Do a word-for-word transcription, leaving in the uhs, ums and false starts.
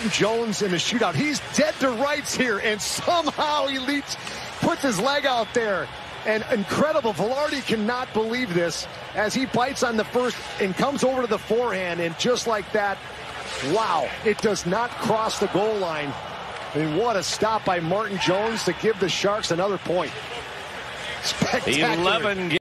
Jones in the shootout. He's dead to rights here, and somehow he leaps, puts his leg out there. And incredible. Vilardi cannot believe this as he bites on the first and comes over to the forehand, and just like that, wow, it does not cross the goal line. And what a stop by Martin Jones to give the Sharks another point. Spectacular. eleven